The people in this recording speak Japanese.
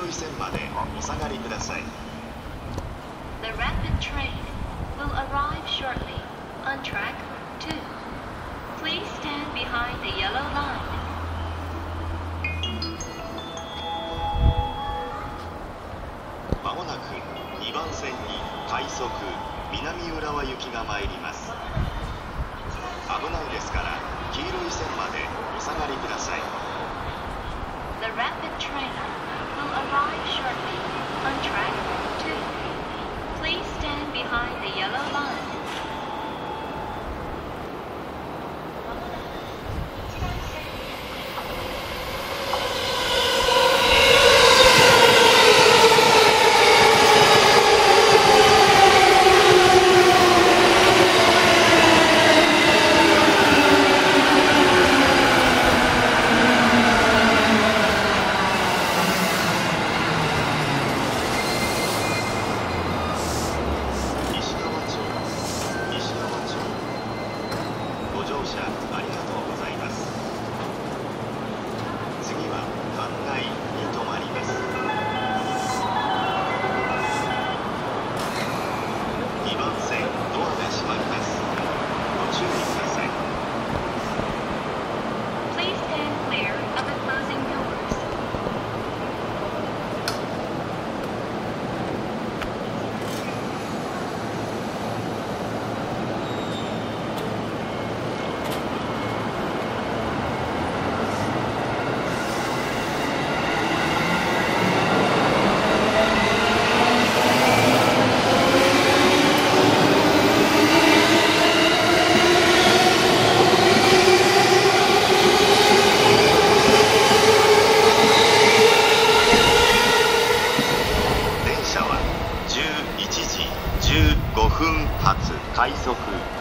色い線までお下がりください。 The rapid train will arrive shortly on track 2. Please stand behind the yellow line. まもなく2番線に快速南浦和行きが参ります。危ないですから黄色い線までお下がりください。 The rapid train will arrive shortly on track 2. Please stand behind the yellow line. ご乗車ありがとうございます。次は関内に停まります。2番線ドアが閉まります。ご注意ください。 Please stand clear of the closing doors. 電車は11時15分発快速